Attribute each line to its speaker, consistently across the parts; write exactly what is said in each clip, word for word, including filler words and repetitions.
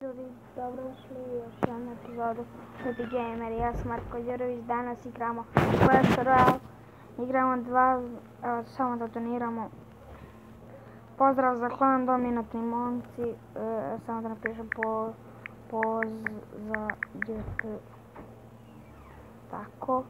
Speaker 1: Ljudi, dobrodošli u još jednu epizodu Baby Gamer. Ja sam Marko Đurović, danas igramo Clash Royale. Igramo dva, evo, samo da doniramo. Pozdrav za klan Dominantni momci, e, samo da napišem po, poz za djete. Tako.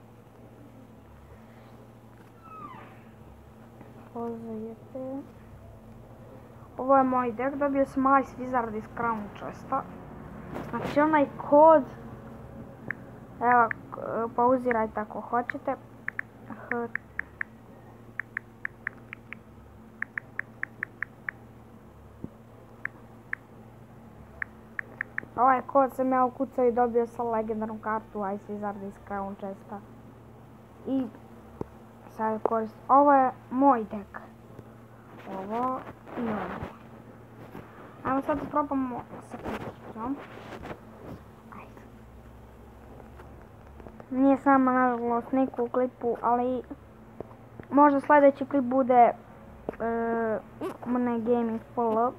Speaker 1: Poz za djete. Ovo je moj deck, dobio sam Ice Wizard iz Crown Chesta. Znači onaj kod, evo, pauzirajte ako hoćete. H Ovaj kod sam ja ukucao i dobio sam legendarnu kartu Ice Wizard iz Crown Chesta. I sad koristim, ovo je moj deck. Ovo i ovo. Ajmo sad da probamo sa klipom. Ajde. Nije sama nažalost niku u klipu, ali možda sljedeći klip bude uh, ne gaming follow.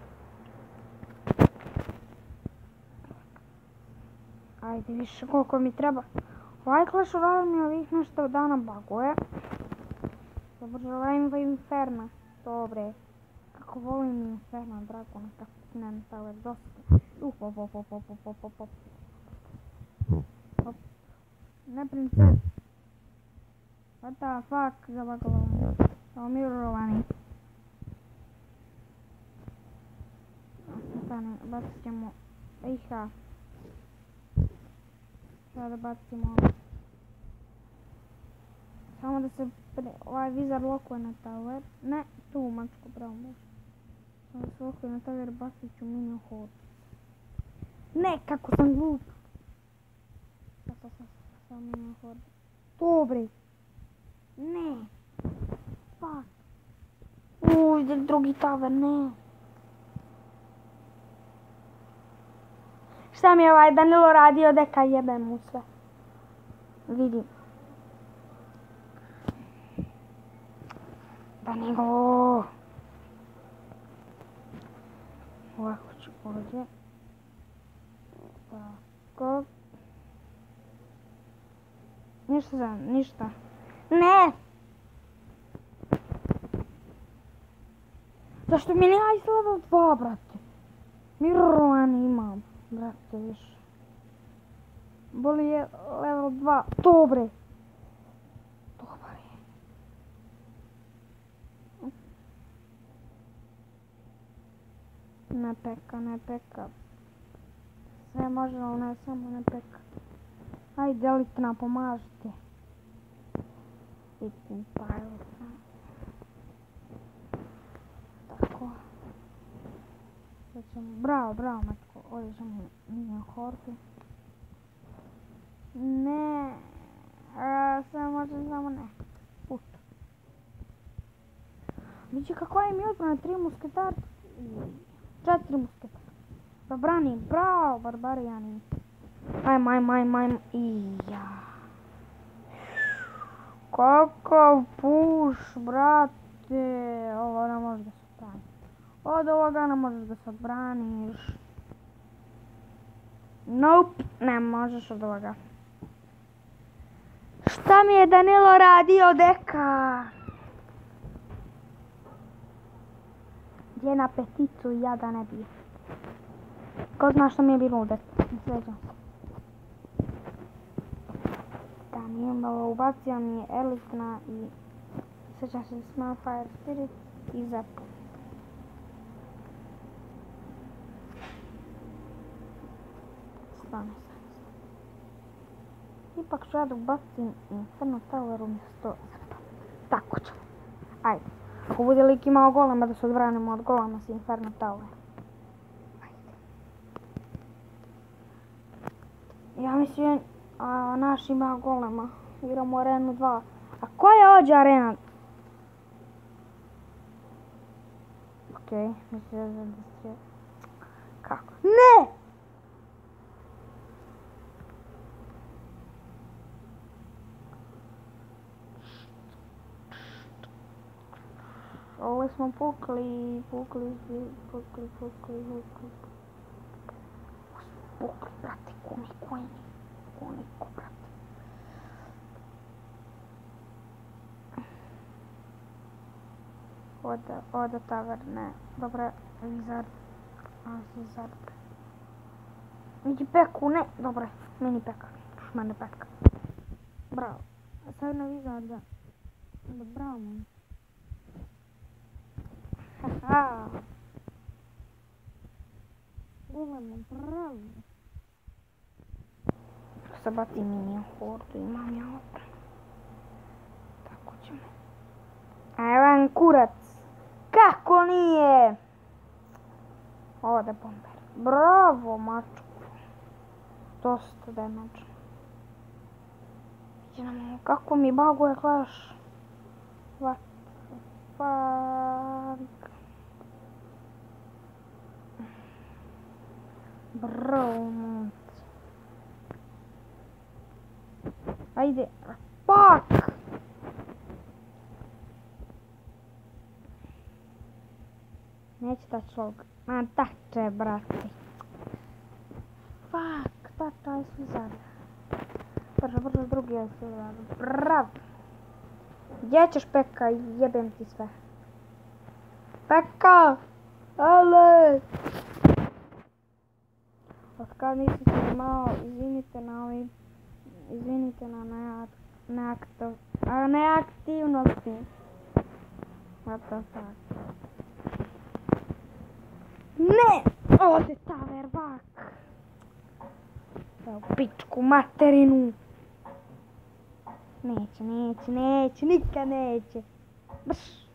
Speaker 1: Ajde, više koliko mi treba. Ovaj Clash Royale mi ovih nešto dana baguje. Dobro, želim Inferna. Dobre. Kako volim Inferno Dragona, kako ne tower dosta. Uf, op, op, op, op, op, op, op. Op. Ne princes. What the fuck, zabagalo. Omirovani. Stane, bacit ćemo iha. Sada bacimo. Samo da se ovaj Wizard lokuje na tower. Ne, tu mačku bravo može. Samo da se lokuje na tower, bacit ću minion horde. Ne, kako sam glup. Sad, sad, sad, sad, minion horde. Dobre. Ne. Fuck. Uj, drugi tower, ne. Šta mi je ovaj Danilo radio, deka jebem mu sve. Vidim. Danilo. Ovako ću ovdje. Tako. Ništa za, ništa. Ne! Zašto mi nije ice level dva, brate? Mirovan imam, brate, više. Boli je level dva. Dobre. Dobar je. Ne peka, ne peka. Sve može, ali ne samo ne peka. Ajde, elitna, pomažite. Elitni pilot. Tako. Bravo, bravo, matko. Ovdje ćemo minion horde. Ne. A, sve može, samo ne. Put. Vidite kako je mi odbrana, tri musketara. Četiri musketara. Da brani, bravo, barbarijani. Ajmo, ajmo, ajmo, ajmo. Ija. Kakav puš, brate. Ovo ne može da se odbrani. Od ovoga ne možeš da se odbraniš. Nope, ne možeš od ovoga. Šta mi je Danilo radio, deka? Gdje na peticu i ja da ne bi. Ko zna što mi je bilo u deku? Ne sveđam se. Da, nije malo ubacio mi je elitna i sveđam se Small Fire Spirit i Zap. Stane se. Ipak ću ja da ubacim Inferno Tower umjesto Zapa. Tako ćemo. Ajde. Ako bude lik imao golema da se odbranimo od golema s Inferno Tower. Ajde. Ja mislim a, naš ima golema. Igramo arenu dva. A koja ođe arena? Okej, okay, mislim da se... Kako? Ne! Ovo smo pukli, pukli, pukli, pukli, pukli. pukli, brate, kuni, kuni, kuni, brate. Oda, oda taverne, dobre, Wizard, a Wizard. Iđi peku, ne, dobre, mini peka, još mene peka. Bravo, a sad na Wizarda, da bravo meni. Haha. Golemo, bravo. Sad bati mini hordu, imam ja ovdje. Tako ćemo. Evan kurac. Kako nije? Ode bomber. Bravo, mačku. Dosta damage. Vidimo kako mi baguje Clash. What the fuck? Bravo, momci. Ajde. Fuck! Neće taći log. Ma tače, brate. Fuck, tača je Wizard. Brzo, brzo, drugi je Wizard. Bravo. Gdje ćeš, Peka? Jebem ti sve. Peka! Ale! Od kad nisi snimao, izvinite na ovim, izvinite na neaktiv, neaktivnosti. What the fuck? Ne! Ode Tower back! Evo pičku materinu! Neće, neće, neće, nikad neće! Brš!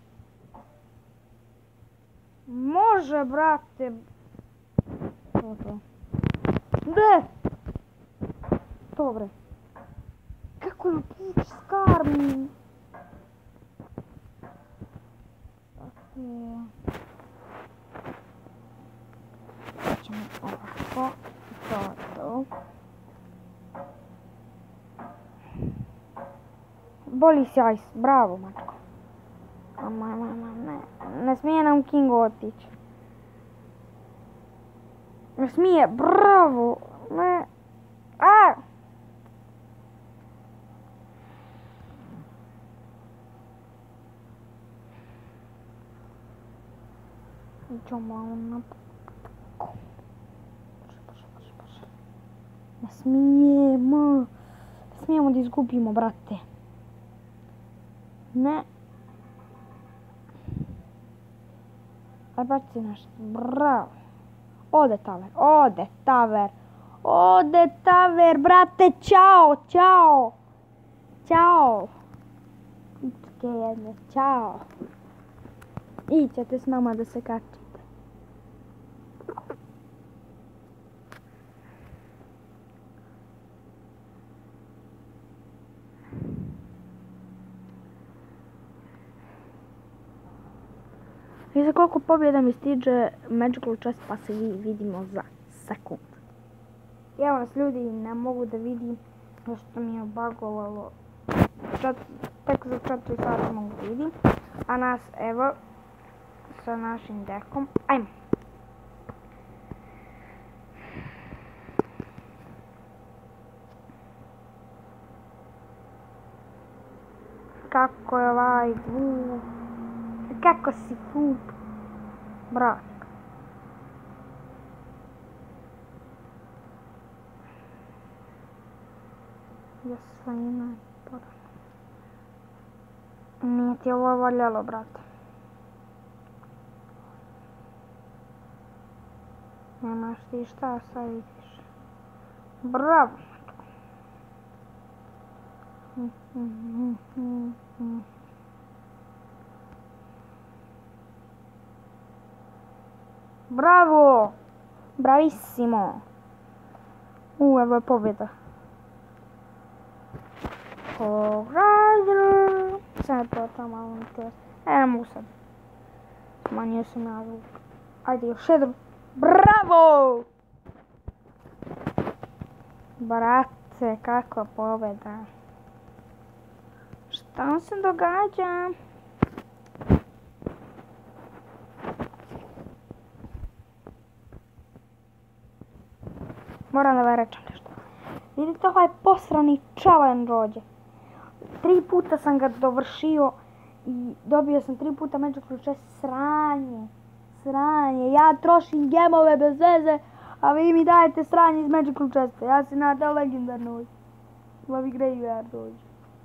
Speaker 1: Može, brate! To to. Ne! Dobre. Kako je pič skarmi? Dakle... Ćemo ovako. To, to. Boli si Ice. Bravo, mačko. Ama, ama, ne. Ne smije nam King otići. Ne smije. Bravo. Ne. A! Idemo na... Ne smijemo. Ne smijemo da izgubimo, brate. Ne. Aj baci nešto. Bravo. Ode Tower. Ode Tower. Ode Tower, brate. Ćao. Ćao. Ćao. Pičke jedne. Ćao. Ićete s nama da se kačite. I za koliko pobjeda mi stiže Magical Chest, pa se vidimo za sekund. Evo nas ljudi, ne mogu da vidim što mi je bagovalo. Tek za četiri sata mogu da vidim. A nas evo sa našim dekom. Ajmo. Kako je ovaj zvuk? Kako si pup? Bravo. Ja sve ima podan. Nije ti ovo valjalo, brate. Nemaš ti šta, sad vidiš. Bravo. Bravo! Bravissimo! U, evo je pobjeda. Rider! Sad to tamo malo ne te... E, ne mogu sad. Smanjio sam ja zvuk. Ajde, još jedan. Bravo! Brate, kakva pobjeda. Šta se događa? Moram da vam rečem nešto. Vidite ovaj posrani challenge ovdje. Tri puta sam ga dovršio i dobio sam tri puta Magical Chest. Sranje. Sranje. Ja trošim gemove bez veze, a vi mi dajete sranje iz Magical Chesta. Ja se nadao legendarnoj. Lovi Graveyard dođe.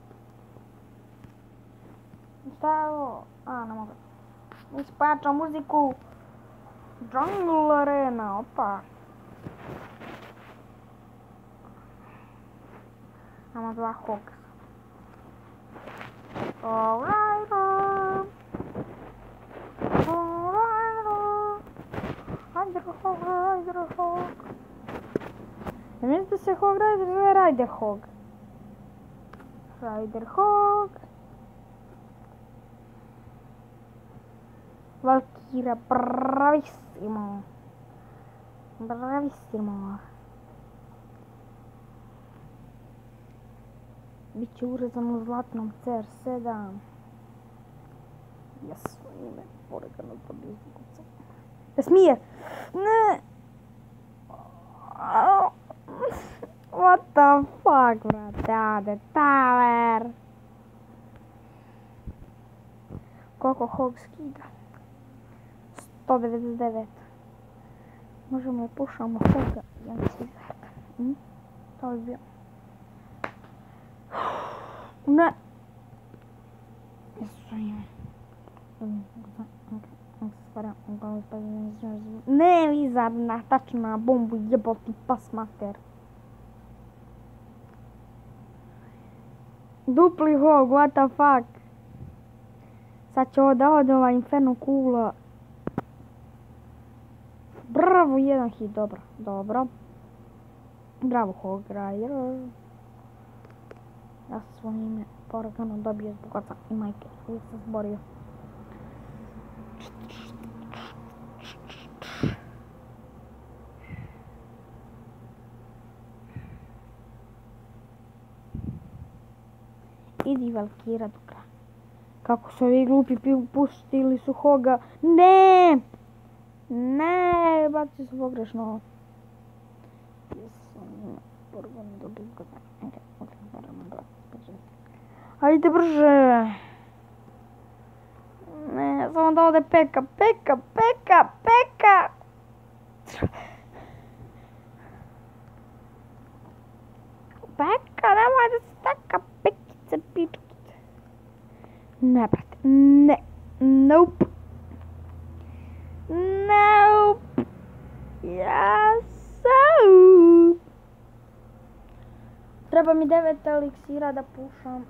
Speaker 1: Šta je ovo? A, ne mogu. Ispačam muziku. Jungle Arena, opa. Imamo dva Hoga. Alright. Alright. Ajde Hog, ajde Hog. Ne mislite se Hog Rider zove Rider Hog. Rider Hog. Valkyria, bravissimo. Bravissimo. Biće urezan u zlatnom C R sedam. Jesu ime, oregano pod izbucom. Ne smije! Ne! What the fuck, brate, ade, Tower! Koliko Hog skida? sto devedeset devet. Možemo je pušamo Hoga. Ja ne svi zajedno. Hm? To bi bio. Ne! Jesu ime. Ne, Wizard, na tačno na bombu jeboti pas mater. Dupli Hog, what the fuck. Sad će ovo da ode ova Inferno kula. Bravo, jedan hit, dobro, dobro. Bravo Hog Rider. Ja sam svoje ime poragano dobio zbog oca i majke. Uvijek sam zborio. Idi Valkyria do kraja. Kako su ovi glupi pustili su Hoga. Ne! Ne, baci su pogrešno. Ajde brže. Ne, samo da ode Peka, Peka, Peka, Peka. Peka, nemoj da se taka Pekice, pičkice. Ne, brate, ne, nope. Nope. Yes, so. Treba mi devet eliksira da pušam.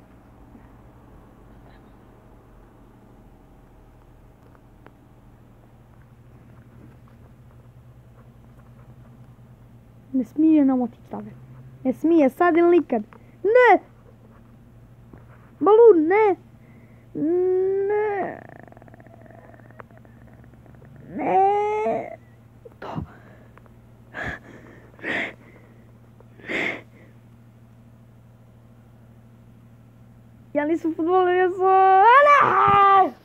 Speaker 1: Ne smije nam otići tada. Ne smije, sad ili nikad. Ne! Balun, ne! Ne! Ne! To! Ne! Ja nisam futboler, ja sam... Ne!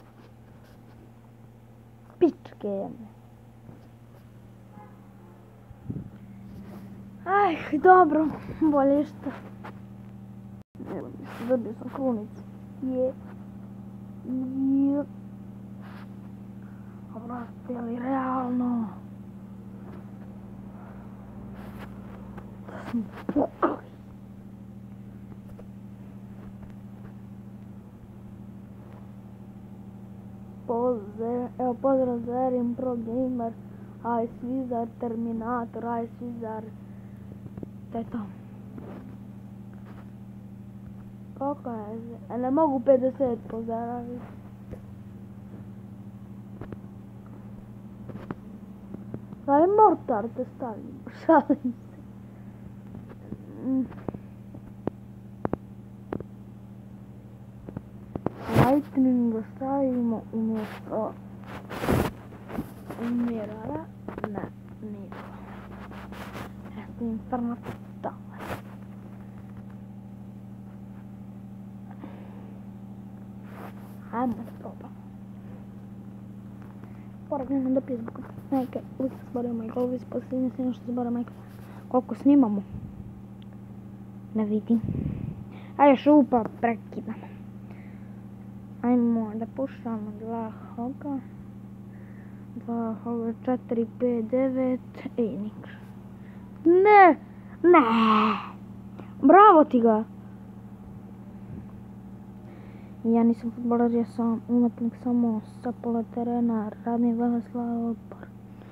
Speaker 1: Pičke jedne. Aj, dobro, bolje što. Dobio sam krunicu. Je. Je. A brate, ali realno. Da sam pukli. Pozdrav, evo pozdrav za Erin Pro Gamer, Ice Wizard, Terminator, Ice Wizard. To je to. Koliko je? E, ne mogu pedeset pozdraviti. Ali Mortar te stavim, šalim se. Lightning ga stavimo umjesto Mirara. Ne, nije. Eto Inferno Tower. Ajmo da probam. Porak nemam da pije zbog neke. Uvijek se zborio moj golovi, posljednje se nešto zborio majka. Koliko snimamo? Ne vidim. Ajde šupa prekidamo. Ajmo da pušamo dva hoga. Dva hoga, četiri, pet, devet. Ej, niks. Ne! Ne! Bravo ti ga! Ja nisam fudbaler, ja sam umetnik samo sa pola terena. Radni Veleslav Odbor.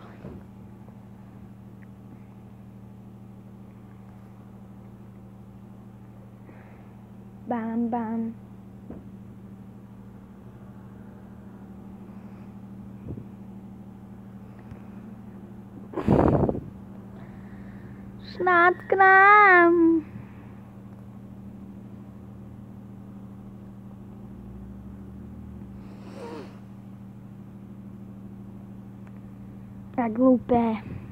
Speaker 1: Bam, bam. Snart k nám. Tak glupé.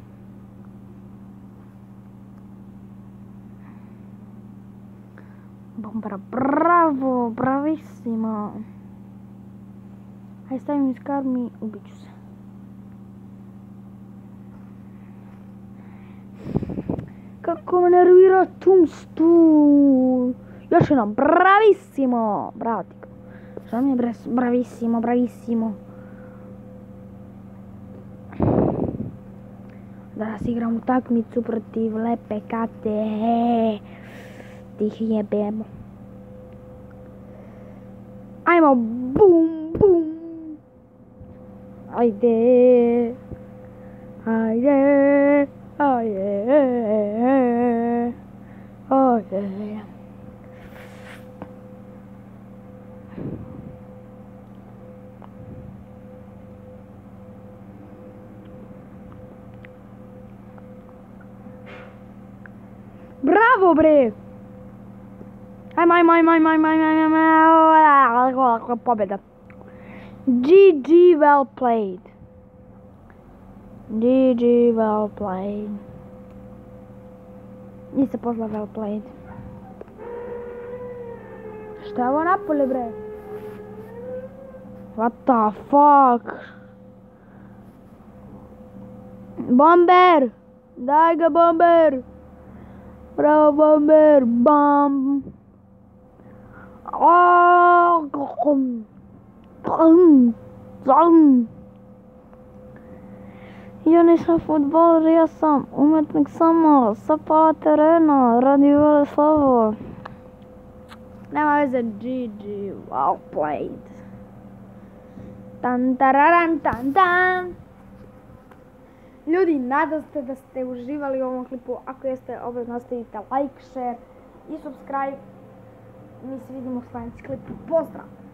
Speaker 1: Bombara, bravo, bravissimo. Aj stavim iz karmi, ubit ću se. Kako me nervira Tumstu. Još jednom, bravissimo. Bravo ti. Što mi je bravissimo, bravissimo. Danas igram utakmicu protiv Lepe Kate. Tih jebemo. Ajmo, bum, bum. Ajde. Ajde. Ajde. Ajde. Bravo bre! Ajmo, ajmo, ajmo, ajmo, ajmo, ajmo, ajmo, pobjeda. G G, well played. G G, well played. Nisam poslala well played. Šta je ovo napolje bre? What the fuck? Bomber! Daj ga bomber! Bravo bomber! Bam! Aaaaaa! Ja nisam fudbaler, ja sam umetnik samo sa pola terena, radi Veleslavo. Nema veze, G G, well played. Tan tararan tan tan. Ljudi, nadam se da ste uživali u ovom klipu. Ako jeste, obavezno ostavite like, share i subscribe. Mi se vidimo u sljedećem klipu. Pozdrav!